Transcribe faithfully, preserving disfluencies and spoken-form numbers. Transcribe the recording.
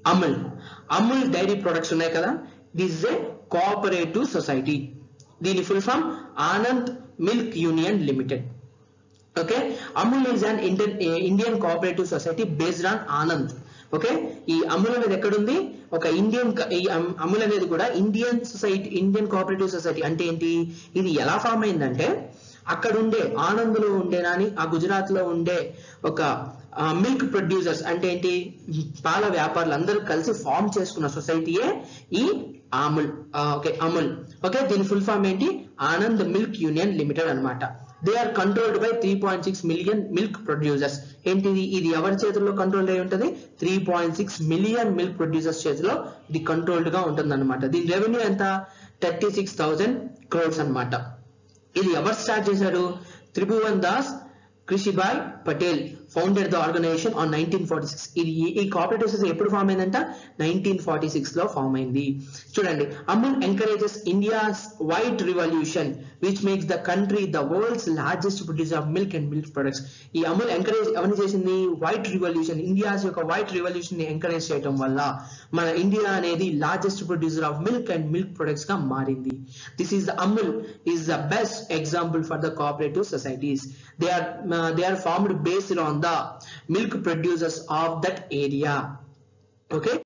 Amul Amul dairy products ఉన్నాయి కదా, this is a cooperative society. దీని full form Anand milk union limited. Okay, Amul is an Indian Indian cooperative society based on Anand. Okay, ఈ అమూల్ అనేది ఎక్కడుంది, ఒక Indian, ఈ అమూల్ అనేది కూడా Indian society, Indian cooperative society. అంటే ఏంటి, ఇది ఎలా ఫామ్ అయిందంటే అక్కడ ఉండే ఆనంద్ లో ఉండేనాని ఆ గుజరాత్ లో ఉండే ఒక మిల్క్ ప్రొడ్యూసర్స్, అంటే ఏంటి పాల వ్యాపారులు అందరూ కలిసి ఫామ్ చేసుకున్న సొసైటీయే ఈ అమూల్. ఓకే, అమూల్. ఓకే, దీని ఫుల్ ఫామ్ ఏంటి, ఆనంద్ మిల్క్ యూనియన్ లిమిటెడ్ అన్నమాట. They are controlled by three point six million milk producers. ఏంటిది, ఇది ఎవరి చేతుల్లో కంట్రోల్ అయి ఉంటుంది, three point six million milk producers చేతిలో ఇది కంట్రోల్డ్ గా ఉంటుంది అనమాట. దీని రెవెన్యూ ఎంత, థర్టీ సిక్స్ థౌసండ్ క్రోర్స్ అనమాట. ఇది ఎవరు స్టార్ట్ చేశారు, Tribhuvan Das Krishibhai Patel founded the organisation on nineteen forty six. ఇది ఈ కోఆపరేటివ్ సొసైటీ ఎప్పుడు ఫామ్ అయిందంట, నైన్టీన్ ఫార్టీ సిక్స్ లో ఫామ్ అయింది. చూడండి, Amul encourages India's white revolution which makes the country the world's largest producer of milk and milk products. ఈ Amul encourage ఎవరిని చేసింది, వైట్ రివల్యూషన్, ఇండియాస్ యొక్క వైట్ రివల్యూషన్ ని ఎంకరేజ్ చేయడం వల్ల మన ఇండియా అనేది largest producer of milk and milk products గా మారింది. This is the Amul is the best example for the cooperative societies. They are they are formed based on the milk producers of that area. Okay.